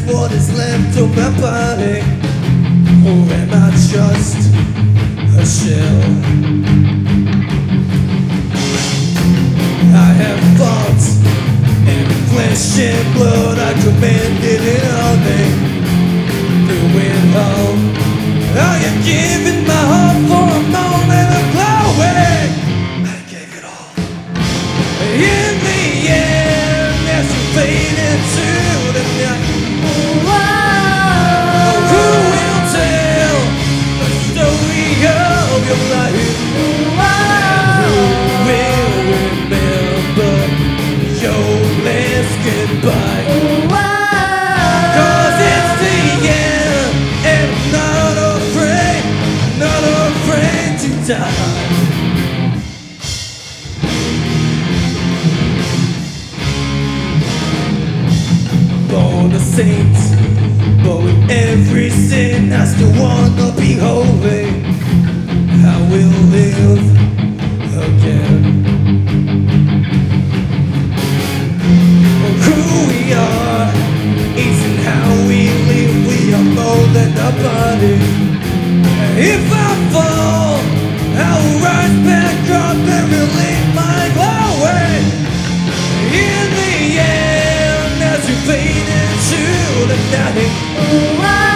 what is left of my body, or am I just a shell? I have thoughts and flesh and blood. I commanded it all day. Through it all, are you giving my heart for a moment of glory? I gave it all. In the end, as you fade into the night, who will tell the story of your life? Who will remember your last goodbye? 'Cause it's the end, and I'm not afraid to die. Born a saint, but with every sin I still wanna be holy. I will live again. Who we are isn't how we live. We are more than a body. If I fall, I will rise back up and relieve my glory. In the end, as you fade into the night,